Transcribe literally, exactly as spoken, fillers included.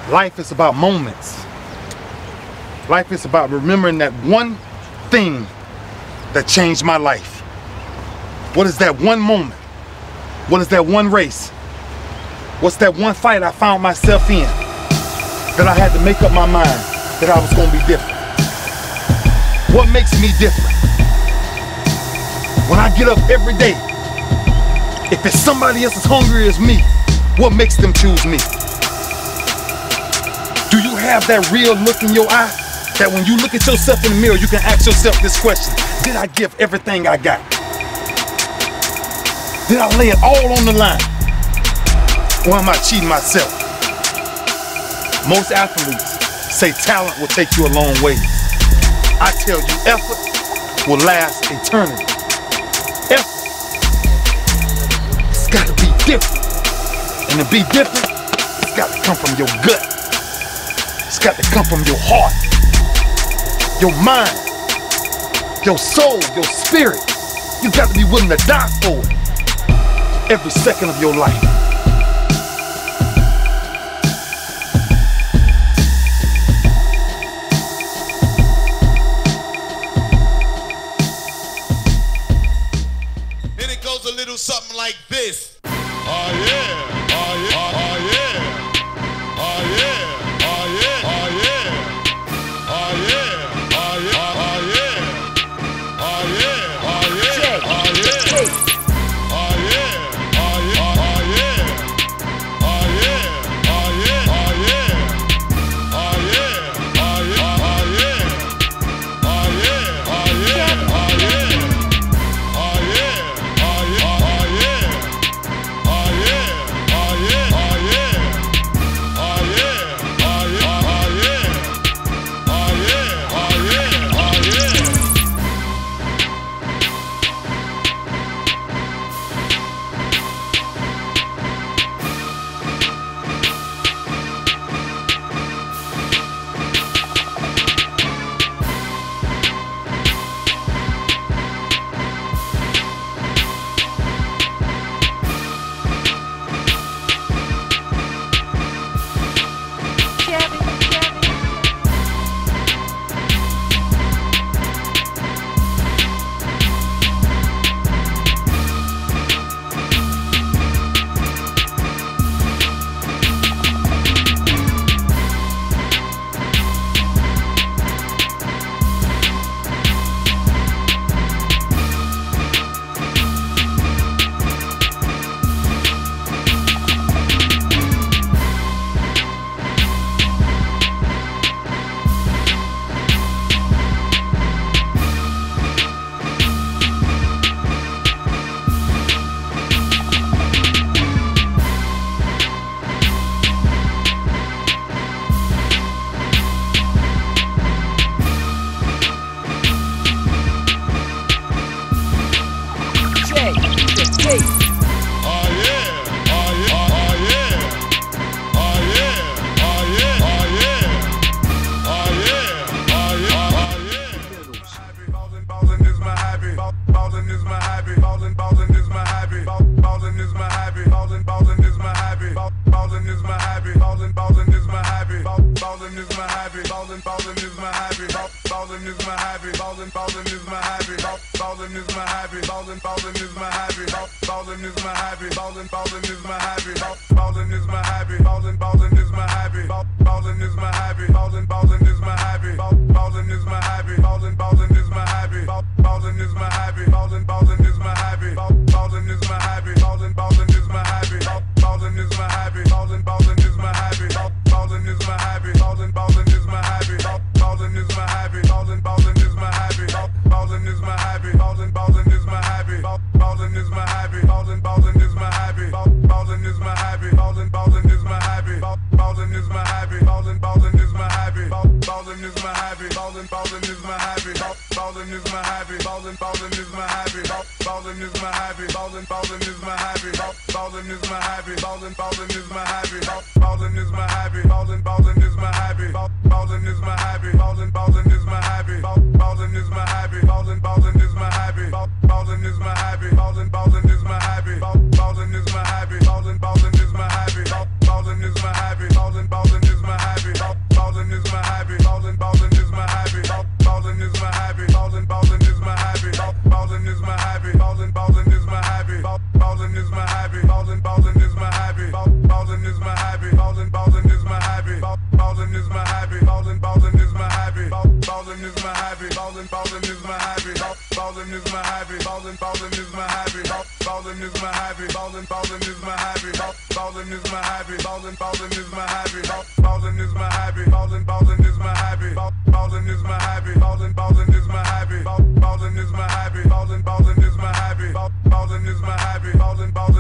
Life is about moments. Life is about remembering that one thing that changed my life. What is that one moment? What is that one race? What's that one fight I found myself in that I had to make up my mind that I was going to be different? What makes me different? When I get up every day, if it's somebody else as hungry as me, what makes them choose me? Do you have that real look in your eye that when you look at yourself in the mirror, you can ask yourself this question: did I give everything I got? Did I lay it all on the line? Or am I cheating myself? Most athletes say talent will take you a long way. I tell you, effort will last eternity. Effort, it's got to be different. And to be different, it's got to come from your gut. It's got to come from your heart, your mind, your soul, your spirit. You got to be willing to die for it every second of your life. Then it goes a little something like this. Oh yeah, oh yeah, oh yeah, oh yeah, oh yeah, oh yeah, oh yeah, oh yeah, oh yeah, oh yeah, oh yeah, oh yeah. Ballin' is my hobby. Ballin' is my hobby. Ballin' ballin' is my ballin' is my hobby. Ballin', ballin' is my hobby. Ballin' is my hobby. Ballin', ballin' is my hobby. Ballin' is my hobby. Ballin', ballin' is my hobby. Ballin' is my hobby. Ballin', ballin' is my hobby. Ballin' is my hobby. Ballin', ballin' is my hobby. Ballin' is my hobby. Ballin', ballin' is my hobby. Ballin' is my hobby. Ballin', ballin'